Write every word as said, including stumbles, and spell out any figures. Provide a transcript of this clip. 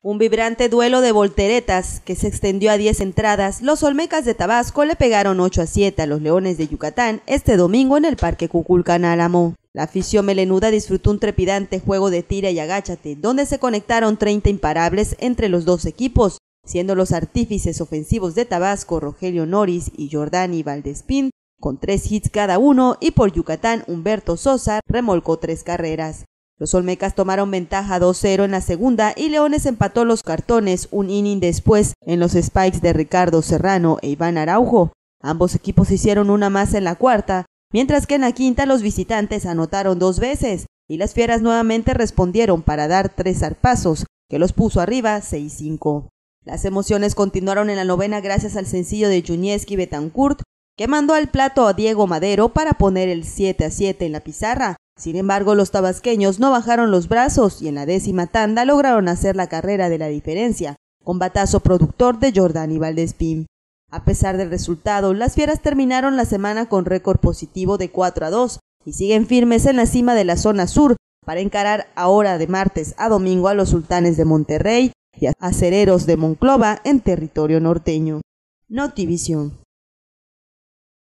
Un vibrante duelo de volteretas que se extendió a diez entradas, los Olmecas de Tabasco le pegaron ocho a siete a los Leones de Yucatán este domingo en el Parque Cuculcán Álamo. La afición melenuda disfrutó un trepidante juego de tira y agáchate, donde se conectaron treinta imparables entre los dos equipos, siendo los artífices ofensivos de Tabasco Rogelio Noris y Jordani Valdespín, con tres hits cada uno, y por Yucatán Humberto Sosa remolcó tres carreras. Los Olmecas tomaron ventaja dos cero en la segunda y Leones empató los cartones un inning después en los spikes de Ricardo Serrano e Iván Araujo. Ambos equipos hicieron una más en la cuarta, mientras que en la quinta los visitantes anotaron dos veces y las Fieras nuevamente respondieron para dar tres zarpazos, que los puso arriba seis cinco. Las emociones continuaron en la novena gracias al sencillo de Yuniesky Betancourt, que mandó al plato a Diego Madero para poner el siete a siete en la pizarra. Sin embargo, los tabasqueños no bajaron los brazos y en la décima tanda lograron hacer la carrera de la diferencia, con batazo productor de Jordani Valdespín. A pesar del resultado, las Fieras terminaron la semana con récord positivo de cuatro a dos y siguen firmes en la cima de la zona sur para encarar ahora de martes a domingo a los Sultanes de Monterrey y a Acereros de Monclova en territorio norteño. Notivisión.